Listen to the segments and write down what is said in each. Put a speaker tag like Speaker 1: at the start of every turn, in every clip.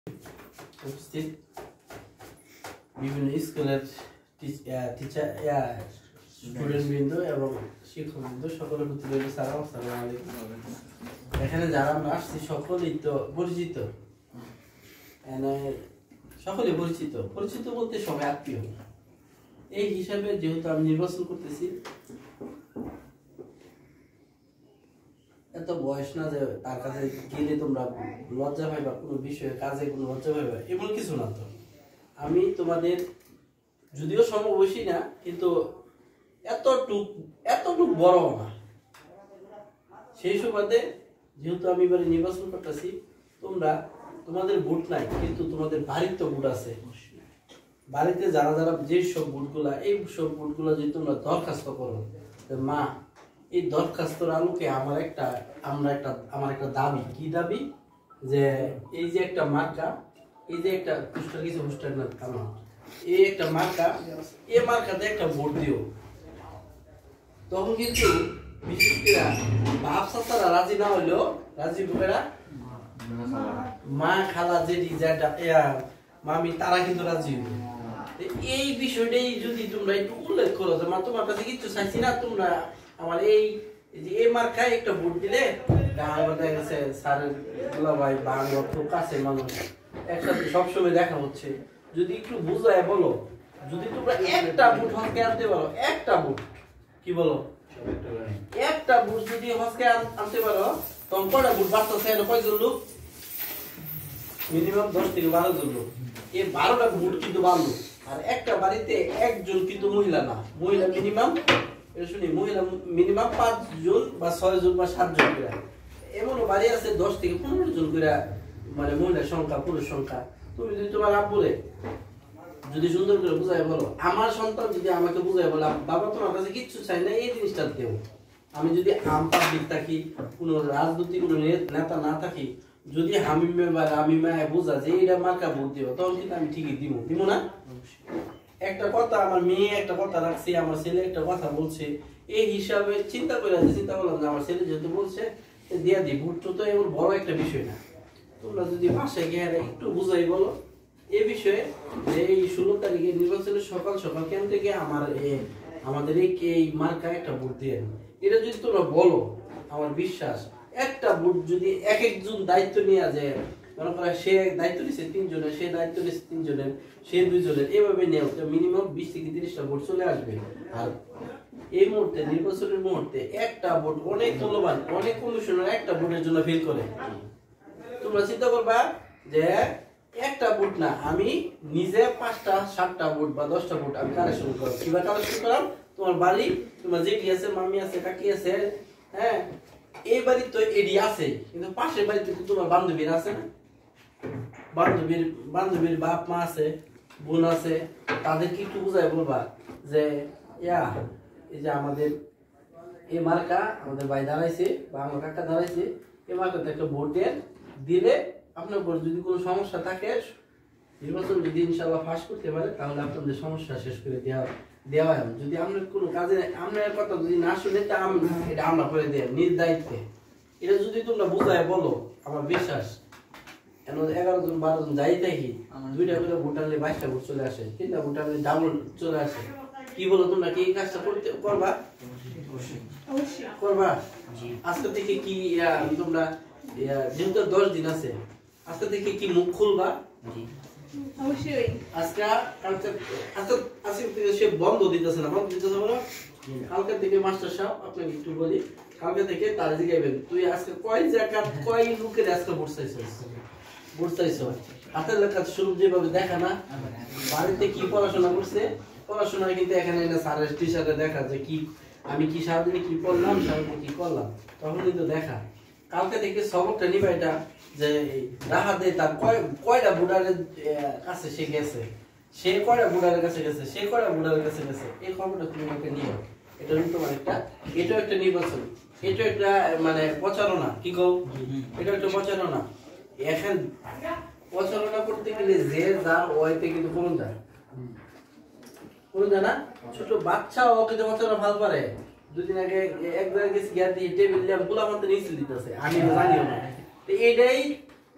Speaker 1: উপস্থিত বিভিন্ন স্কুলের টিচার স্টুডেন্টবৃন্দ এবং শিক্ষকবৃন্দ সকলের প্রতি রইল সালাম। আসসালামু আলাইকুম। এখানে যারা আমরা আসছি সকলেই তো পরিচিত, সকলে পরিচিত পরিচিত বলতে সবাই আত্মীয়। এই হিসাবে যেহেতু আমি নির্বাচন করতেছি, এত বয়স না যে তার কাছে গেলে তোমরা লজ্জা পাইবা, কোনো বিষয়ে কাজে কোনো লজ্জা পাইবা এমন কিছু না। তো আমি তোমাদের যদিও সমবয়সী না, কিন্তু এতটুক বড় না। সেই সুবাদে যেহেতু আমি এবারে নির্বাচন করতেছি, তোমাদের ভোট নাই, কিন্তু তোমাদের বাড়ির তো ভোট আছে। বাড়িতে যারা যারা যে সব ভোটগুলা, এই সব ভোটগুলা যদি তোমরা দরখাস্ত করো, মা এই দরখাস্তর আলোকে আমার একটা দাবি, কি দাবি, যে এই যে একটা মার্কা, এই যে একটা এই একটা মার্কা, এই মার্কাতে একটা ভোট দিও। তখন কিন্তু বিশেষ করে বাপ চাচারা রাজি না হইলেও রাজি বুকেরা মা খালা জেঠি মামি তারা কিন্তু রাজি হবে। এই বিষয়টাই যদি তোমরা একটু উল্লেখ করো যে মা তোমার কাছে কিছু চাইছি না, তোমরা আমার এই মার্কায় একটা ভোট দিলে স্যারের ভাই বা আমার খুব কাছে মানুষ একসাথে সবসময় দেখা হচ্ছে, যদি একটু বুঝায় বলো, যদি তোমরা একটা ভোট হসকে আনতে পারো, একটা ভোট কি বলো, একটা ভোট যদি হসকে আনতে পারো, তখন কয়টা ভোট বাড়তেছে, কয়জন লোক, মিনিমাম 10 থেকে 12 জন লোক। এই 12টা ভোট কিন্তু বাড়লো। আর একটা বাড়িতে একজন কিন্তু মহিলা না, মহিলা মিনিমাম মহিলা মিনিমাম 5 জন বা 6 জন বা 7 জন করে। এমনও বাড়ি আছে 10 থেকে 15 জন করে, মানে মহিলার সংখ্যা পুরুষ সংখ্যা। তুমি যদি তোমার আব্বুরে যদি সুন্দর করে বুঝাই বলো, আমার সন্তান যদি আমাকে বুঝাই বলে বাবা তোমার কাছে কিচ্ছু চাই না, এই জিনিসটা দেও। আমি যদি আম পাবলিক থাকি, কোনো রাজনৈতিক কোনো নেতা না থাকি, যদি হামিমে বা রামিমায় বোঝা যে এটা মার্কা ভোট দিব, তখন কিন্তু আমি ঠিকই দিব না। একটা কথা আমার মেয়ে একটা কথা রাখছে, আমার ছেলে একটা কথা বলছে, এই হিসাবে চিন্তা করলাম যে আমার ছেলে যেহেতু বলছে দিয়া দিই ভোট, তো এমন বড় একটা বিষয় না। তোমরা যদি বাসায় গিয়ে একটু বুঝাই বলো এই বিষয়ে, যে এই 16 তারিখে নির্বাচনের সকাল সকাল কেন থেকে আমাদের এই মার্কায় একটা ভোট দিয়ে, এটা যদি তোমরা বলো, আমার বিশ্বাস একটা ভোট যদি একজন দায়িত্ব নিয়ে যায়, মনে করা সে দায়িত্ব নিচ্ছে 3 জনের, সে দায়িত্ব নিচ্ছে 3 জনের, সে 2 জনের, এভাবে নেও, মিনিমাম 20 থেকে 30টা ভোট চলে আসবে। আর এই মুহূর্তে নির্বাচনের মুহূর্তে একটা ভোট অনেক মূল্যবান, অনেক কমিশনার একটা ভোটের জন্য ফেল করে। তোমরা চিন্তা করবা যে একটা ভোট না, আমি নিজে 5টা 7টা ভোট বা 10টা ভোট আমি কালেকশন করব। কিভাবে কালেকশন করলাম, তোমার বাড়ি, তোমার জেঠি আছে, মামি আছে, কাকি আছে, হ্যাঁ এই বাড়ি তো এডি আছে, কিন্তু পাশের বাড়িতে তোমার বান্ধবীর আছে না, বান্ধবীর বাপ মা আছে, বোন আছে, তাদেরকে একটু বুঝাই বলবা যে এই যে আমাদের এই মার্কা আমাদের ভাই দাঁড়াইছে বা আমার কাকা দাঁড়াইছে, এই মার্কাতে একটা ভোট দিলে আপনার উপর যদি কোনো সমস্যা থাকে, নির্বাচন যদি ইনশাআল্লাহ ফাঁস করতে পারে, তাহলে আপনাদের সমস্যা শেষ করে দেওয়া হয়। যদি আপনার কোনো কাজে আপনার কথা যদি না শুনে, তা এটা আমরা করে দেয় নিজ দায়িত্বে। এটা যদি তোমরা বুঝায় বলো, আমার বিশ্বাস 11 জন 12 জন যাই থাকি, 2টা করে ভোট আনলে 22টা ভোট চলে আসে, 3টা ভোট আনলে ডাবল চলে আসে। কি বলো, তোমরা কি এই কাজটা করবা? করবা? আজকে থেকে কি তোমরা যেহেতু 10 দিন আছে, আজকে থেকে কি মুখ খুলবা? অবশ্যই। আজকে সে বন্ধ দিতেছে না, বন্ধ দিতেছে বলো। কালকে থেকে মাস্টার সাহেব আপনাকে একটু বলি, কালকে থেকে তার জিগাইবেন তুই আজকে কয় জায়গা কয় লোকের আজকে ভোট চাইছো, হাতের লেখা শুরু যেভাবে দেখা না, বাড়িতে কি পড়াশোনা করছে, পড়াশোনা কিন্তু এখানে স্যারের টিচারে দেখা যে কি আমি কি সারাদিনে কি পড়লাম, সারাদিনে কি করলাম, তখন কিন্তু দেখা। কালকে থেকে সবকটা নিবা এটা, যে রাহাতে তার কয়টা বুড়ারের কাছে সে গেছে, সে কয়টা বুড়ারের কাছে গেছে, সে কয়টা বুড়ারের কাছে গেছে, এই খবরটা তুমি আমাকে নিও। এটা তোমার এটাও একটা নির্বাচন, এটা একটা মানে প্রচারণা, কি কও, এটা একটা প্রচারণা। এখন প্রচারণা করতে গেলে যে যার ওয়াইতে কিন্তু কোন যায় না, ছোট বাচ্চাও কিন্তু প্রচারণা ভালো পারে। 2 দিন আগে এক জায়গায় গেছি, গিয়ে টেবিল ল্যাম্প গুলা আমাদের নিচে দিতেছে, আমি জানিও না। এটাই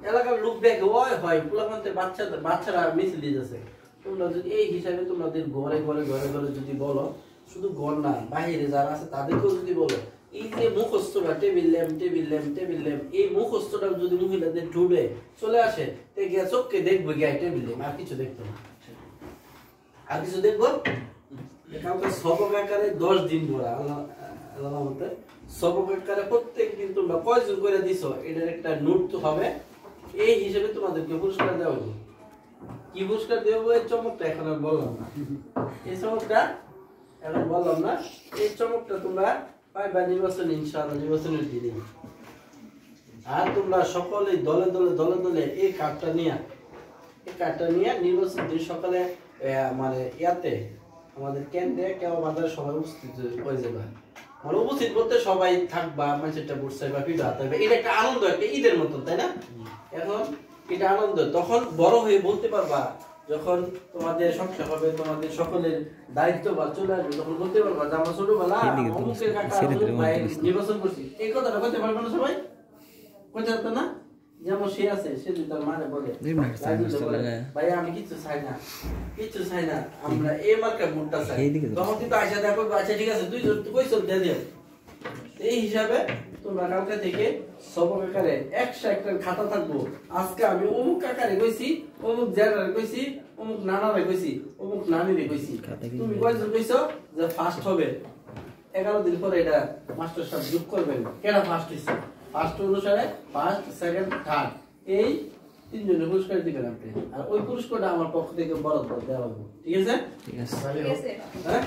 Speaker 1: এলাকার লোক দেখে ওই হয় পোলাপান্তের বাচ্চারা মিছিল দিতেছে। তোমরা যদি এই হিসাবে তোমাদের ঘরে ঘরে ঘরে ঘরে যদি বলো, শুধু ঘর না বাইরে যারা আছে তাদেরকেও যদি বলো, এই যে মুখস্থটা table lamp table lamp table lamp, এই মুখস্থটা যদি মহিলাদের ঢুবে চলে আসে, তে গিয়া চোখকে দেখবো গিয়া টেবিল ল্যাম্প, আর কিছু দেখতো না। আর কিছু দেখবো কালকে সবক আকারে 10 দিন পরে আল্লাহ মতে সবক আকারে প্রত্যেক দিন তোমরা কয়জন করে দিছো এটার একটা নোট তো হবে। এই হিসেবে তোমাদেরকে পুরস্কার দেওয়া হবে। কি পুরস্কার দেবো এই চমকটা এখন আর বললাম না, এই চমকটা এখন বললাম না। এই চমকটা তোমরা পাইবা নির্বাচন, ইনশাআল্লাহ নির্বাচনের দিনে। আর তোমরা সকলে দলে দলে দলে দলে এই কার্ডটা নিয়ে নির্বাচন দিন সকালে মানে ইয়াতে আমাদের কেন্দ্রে কেউ বাজারে সবাই উপস্থিত হয়ে যাবে। মানে উপস্থিত বলতে সবাই থাকবা, মানুষটা বসছে বা পিঠা হাতে, এটা একটা আনন্দ, একটা ঈদের মতন, তাই না? এখন এটা আনন্দ, তখন বড় হয়ে বলতে পারবা, যখন তোমাদের সংসার হবে, তোমাদের সকলের দায়িত্ব বা চলে আসবে, তখন বলতে পারবা যে আমরা ছোটবেলা অমুকের কাকা নির্বাচন করছি। এই কথাটা বলতে পারবে না সবাই, বলতে পারতো না? যেমন সে আছে, সে যদি তার মানে বলে ভাই আমি কিচ্ছু চাই না, আমরা এই মার্কা ভোটটা চাই, তখন কিন্তু আশা দেখো আচ্ছা ঠিক আছে তুই কই চল দিয়ে দিও। এই হিসাবে তোমরা কালকে থেকে সবক আকারে একটা খাতা থাকবো, আজকে আমি অমুক কাকারে কইছি, অমুক জেলারে কইছি, অমুক নানারে কইছি, অমুক নানিরে কইছি। তুমি কয়জন কইছো যে ফার্স্ট হবে? 11 দিন পরে এটা মাস্টার সাহেব যোগ করবেন কেডা ফার্স্ট হইছে, ফার্স্ট অনুসারে ফার্স্ট সেকেন্ড থার্ড এই তিনজনের পুরস্কার দিবেন আপনি। আর ওই পুরস্কারটা আমার পক্ষ থেকে বরাদ্দ দেওয়া হবে, ঠিক আছে? ঠিক আছে, হ্যাঁ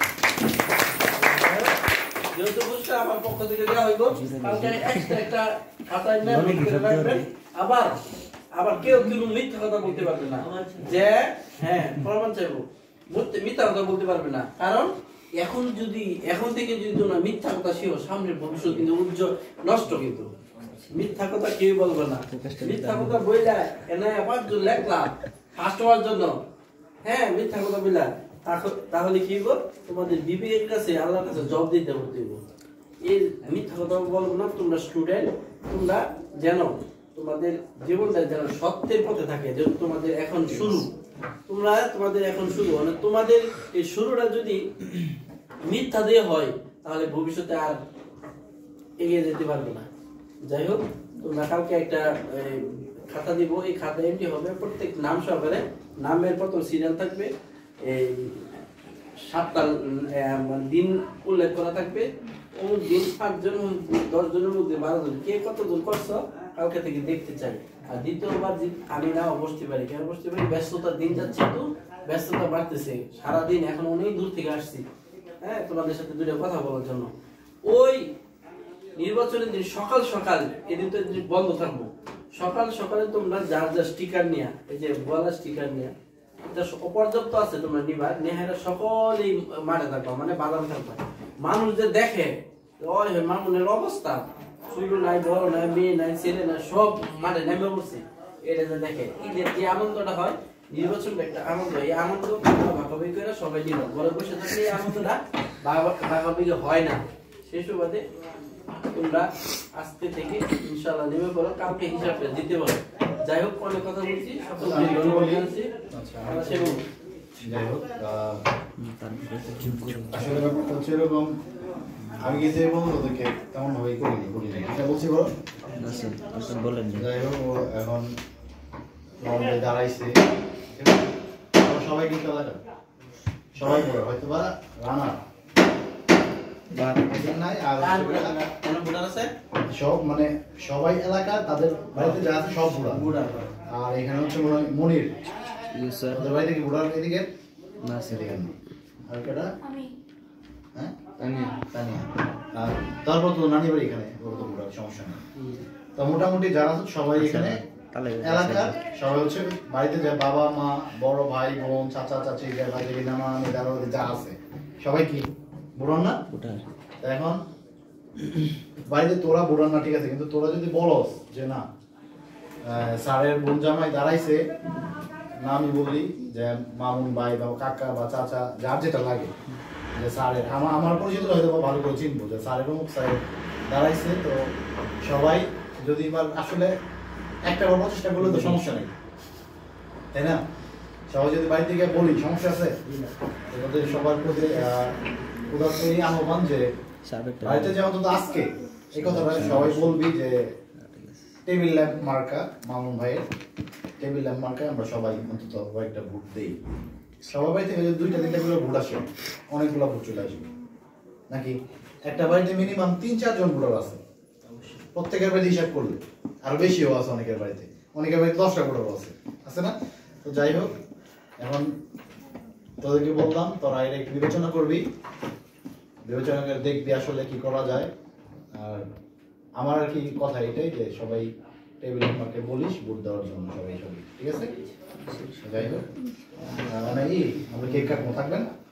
Speaker 1: যেহেতু পুরস্কার আমার পক্ষ থেকে দেওয়া হইব, কালকে একটা খাতায় রাখবেন। আবার কেউ কিন্তু মিথ্যা কথা বলতে পারবে না যে হ্যাঁ প্রমাণ চাইবো, মিথ্যা কথা বলতে পারবে না। কারণ এখন থেকে যদি তোমরা মিথ্যা কথা শিখো, সামনের ভবিষ্যৎ কিন্তু উজ্জ্বল নষ্ট। কিন্তু মিথ্যা কথা কেউ বলবে না। মিথ্যা কথা বইলা এনে 5 জন লেখলা ফার্স্ট হওয়ার জন্য, হ্যাঁ মিথ্যা কথা বইলা, তাহলে কি হইব? তোমাদের বিবেকের কাছে আল্লাহর কাছে জবাব দিতে হতে হইব। এই মিথ্যা কথা বলবো না। তোমরা স্টুডেন্ট, তোমরা যেন তোমাদের জীবনটা যেন সত্যের পথে থাকে। যেহেতু তোমাদের এখন শুরু, তোমাদের এখন শুরু, মানে তোমাদের এই শুরুটা যদি মিথ্যা দিয়ে হয় তাহলে ভবিষ্যতে আর এগিয়ে যেতে পারবে না। যাই হোক, তোমরা কালকে একটা খাতা দিব, এই খাতা এমটি হবে, প্রত্যেক নাম সহকারে নামের প্রথম সিরিয়াল থাকবে, এই 7টা দিন উল্লেখ করা থাকবে। অমুক দিন 5 জন, 10 জনের মধ্যে 12 জন, কে কতজন করছো কালকে থেকে দেখতে চাই। আর দ্বিতীয়বার আমি না বসতে পারি, কেন বসতে পারি? ব্যস্ততার দিন যাচ্ছে, তো ব্যস্ততা বাড়তেছে, সারাদিন এখন অনেক দূর থেকে আসছি, হ্যাঁ তোমাদের সাথে দুটো কথা বলার জন্য। ওই নির্বাচনের দিন সকাল সকাল, এদিন তো বন্ধ থাকবো, সকাল সকালে তোমরা যার যা স্টিকার নিয়ে, এই যে বলা স্টিকার নিয়ে অপর্যাপ্ত আছে, তোমরা নিবা, নেহারা সকলেই মাঠে থাকবা, মানে বাজারে থাকবা। মানুষ যে দেখে ওই মামুনের অবস্থা, ছোট নাই, বড় নাই, মেয়ে নাই, ছেলে নাই, সব মাঠে নেমে পড়ছে, এটা যে দেখে, ঈদের যে আনন্দটা হয়, নির্বাচনটা একটা আনন্দ। এই আনন্দ ভাগাভাগি করে সবাই নিবা, ঘরে বসে থাকলে এই আনন্দটা ভাগাভাগি হয় না। সেই সুবাদে তোমরা আজকে থেকে ইনশাআল্লাহ নেমে পড়ো, কালকে হিসাবটা দিতে পারো। যাই হোক, অনেক কথা বলছি, সকলকে ধন্যবাদ জানাচ্ছি।
Speaker 2: যাই হোক, আসলে ব্যাপারটা হচ্ছে এরকম, আমি যে বলবো তোকে তেমন ভাবে বলি এটা বলছি বলো বলেন। যাই হোক, এখন দাঁড়াইছে, সবাই কিন্তু এলাকা সবাই করে হয়তো বা রানা সব, মানে সবাই এলাকা তাদের বাড়িতে যা আছে সব বুড়া। আর এখানে হচ্ছে মনির, ওদের বাড়ি থেকে বুড়ার এদিকে না, সেদিকে আর কেটা, হ্যাঁ তানিয়া। আর তারপর তো নানি বাড়ি এখানে, ওরা তো বুড়ার সমস্যা নেই। তো মোটামুটি যারা আছে সবাই এখানে এলাকার, সবাই হচ্ছে বাড়িতে যা বাবা মা, বড় ভাই বোন, চাচা চাচি, নানা নানি, দাদা যা আছে সবাই কি বুড়ান না? এখন বাড়িতে তোরা বুড়ান না, ঠিক আছে, কিন্তু তোরা যদি বলস যে না স্যারের বোন জামাই দাঁড়াইছে, না আমি বলি যে মামুন ভাই বা কাকা বা চাচা যার যেটা লাগে, যে স্যারের আমার পরিচিত হয়তো ভালো করে চিনবো যে স্যারের অমুক স্যারের দাঁড়াইছে। তো সবাই যদি আসলে একটা বা 25টা করলে তো সমস্যা নেই, তাই না? সবাই যদি বাড়ি থেকে বলি সমস্যা আছে, এটাতে সবার প্রতি উদাত্তই আহ্বান যে বাড়িতে যে অন্তত আজকে এই কথাটা সবাই বলবি যে টেবিল ল্যাম্প মার্কা মামুন ভাইয়ের টেবিল ল্যাম্প মার্কায় আমরা সবাই অন্তত কয়েকটা ভোট দিই। সবার বাড়ি থেকে যদি 2টা-3টা করে ভোট আসে অনেকগুলো ভোট চলে আসবে, নাকি? একটা বাড়িতে মিনিমাম 3-4 জন ভোটার আছে, প্রত্যেকের বাড়িতে হিসাব করলে আরো বেশিও আছে, অনেকের বাড়িতে 10টা ভোটার আছে না? তো যাই হোক, এখন তোদেরকে বললাম তোরা এটা একটু বিবেচনা করবি, বিবেচনা করে দেখবি আসলে কি করা যায়। আর আমার আর কি কথা এটাই যে সবাই টেবিল ল্যাম্পকে বলিস ভোট দেওয়ার জন্য, সবাই ঠিক আছে? যাই হোক, আমরা কেক কাটবো, থাকবেন।